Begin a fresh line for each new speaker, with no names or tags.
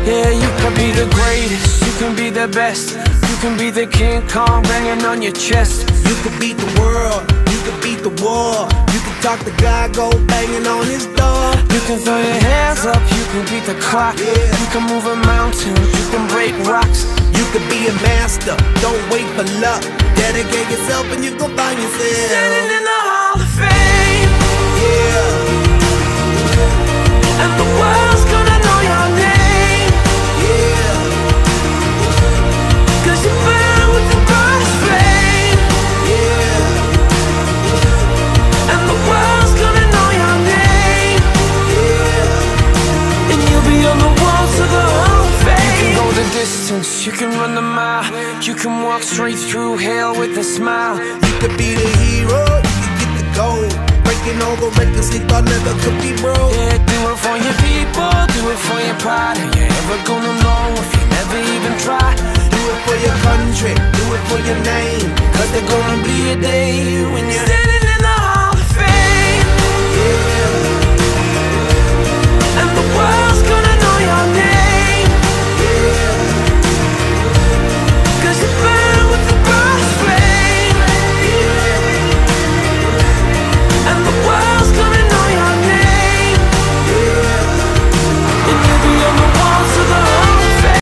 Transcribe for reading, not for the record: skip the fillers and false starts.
Yeah, you can be the greatest, you can be the best, you can be the King Kong banging on your chest.
You can beat the world, you can beat the war. You can talk to God, go banging on his door.
You can throw your hands up, you can beat the clock. You can move a mountain, you can break rocks.
You can be a master, don't wait for luck. Dedicate yourself and you gon' find yourself
Standing in the Hall of Fame.
Yeah.
And the world's gonna know your name.
Yeah.
Cause you burn with the brightest flame.
Yeah.
And the world's gonna know your name.
Yeah.
And you'll be on the walls of the Hall of Fame. You can go the distance, you can run the mile, you can walk straight through hell with a smile.
You could be the hero, you can get the gold. Breaking all the records they thought never could be broke.
Yeah, do it for your people, do it for your pride. Are you ever gonna know if you never even try?
Do it for your country, do it for your name.
Cause there's gonna be a day